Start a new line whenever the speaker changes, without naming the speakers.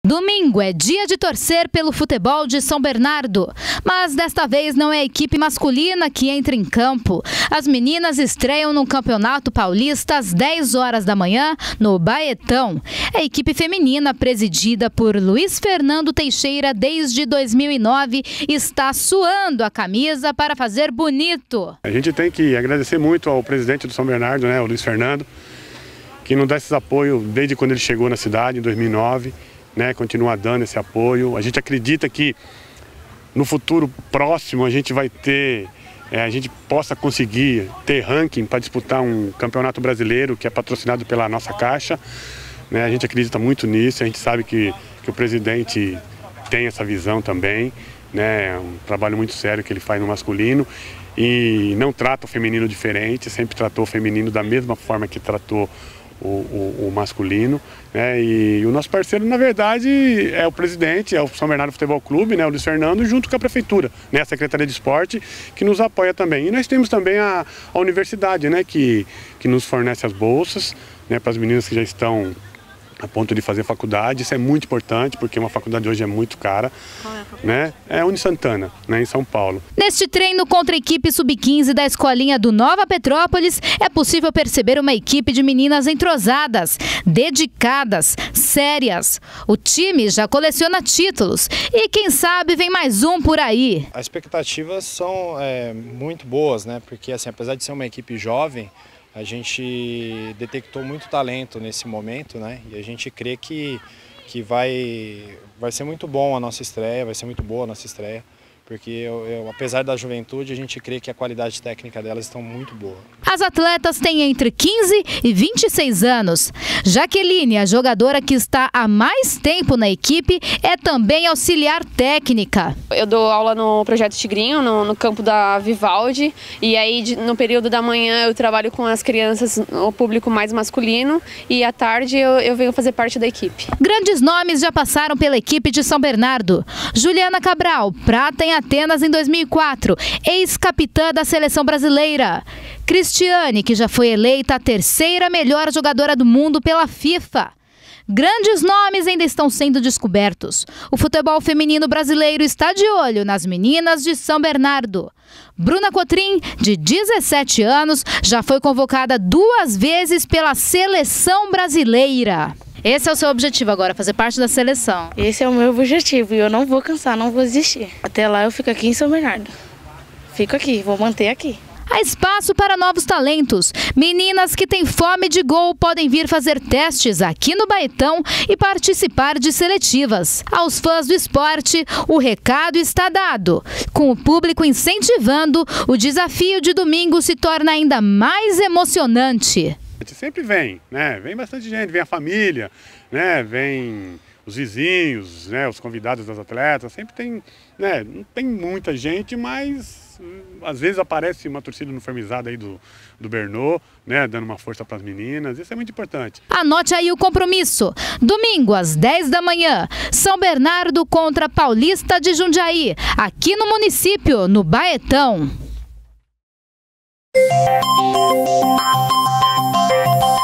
Domingo é dia de torcer pelo futebol de São Bernardo, mas desta vez não é a equipe masculina que entra em campo. As meninas estreiam no Campeonato Paulista às 10 horas da manhã, no Baetão. A equipe feminina, presidida por Luiz Fernando Teixeira desde 2009, está suando a camisa para fazer bonito.
A gente tem que agradecer muito ao presidente do São Bernardo, o Luiz Fernando, que nos dá esse apoio desde quando ele chegou na cidade, em 2009. Continua dando esse apoio. A gente acredita que no futuro próximo a gente vai ter, a gente possa conseguir ter ranking para disputar um campeonato brasileiro que é patrocinado pela nossa Caixa. A gente acredita muito nisso, a gente sabe que o presidente tem essa visão também. É um trabalho muito sério que ele faz no masculino e não trata o feminino diferente, sempre tratou o feminino da mesma forma que tratou o masculino, e o nosso parceiro, na verdade, é o presidente, é o São Bernardo Futebol Clube, o Luiz Fernando, junto com a Prefeitura, a Secretaria de Esporte, que nos apoia também. E nós temos também a universidade, que nos fornece as bolsas, para as meninas que já estão a ponto de fazer faculdade. Isso é muito importante, porque uma faculdade hoje é muito cara. Qual é a faculdade? É Unisantana, em São Paulo.
Neste treino contra a equipe sub-15 da escolinha do Nova Petrópolis, é possível perceber uma equipe de meninas entrosadas, dedicadas, sérias. O time já coleciona títulos e quem sabe vem mais um por aí.
As expectativas são muito boas, porque assim, apesar de ser uma equipe jovem, a gente detectou muito talento nesse momento, e a gente crê que vai ser muito bom a nossa estreia, vai ser muito boa a nossa estreia, porque apesar da juventude, a gente crê que a qualidade técnica delas está muito boa.
As atletas têm entre 15 e 26 anos. Jaqueline, a jogadora que está há mais tempo na equipe, é também auxiliar técnica.
Eu dou aula no Projeto Tigrinho, no campo da Vivaldi, e aí no período da manhã eu trabalho com as crianças, o público mais masculino, e à tarde eu venho fazer parte da equipe.
Grandes nomes já passaram pela equipe de São Bernardo. Juliana Cabral, prata em Atenas em 2004, ex-capitã da seleção brasileira. Cristiane, que já foi eleita a terceira melhor jogadora do mundo pela FIFA. Grandes nomes ainda estão sendo descobertos. O futebol feminino brasileiro está de olho nas meninas de São Bernardo. Bruna Cotrim, de 17 anos, já foi convocada 2 vezes pela seleção brasileira. Esse é o seu objetivo agora, fazer parte da seleção?
Esse é o meu objetivo e eu não vou cansar, não vou desistir. Até lá eu fico aqui em São Bernardo. Fico aqui, vou manter aqui.
Há espaço para novos talentos. Meninas que têm fome de gol podem vir fazer testes aqui no Baetão e participar de seletivas. Aos fãs do esporte, o recado está dado. Com o público incentivando, o desafio de domingo se torna ainda mais emocionante.
A gente sempre vem, vem bastante gente, vem a família, vem os vizinhos, os convidados das atletas, sempre tem, não tem muita gente, mas às vezes aparece uma torcida uniformizada aí do Bernô, dando uma força para as meninas, isso é muito importante.
Anote aí o compromisso. Domingo, às 10 da manhã, São Bernardo contra Paulista de Jundiaí, aqui no município, no Baetão.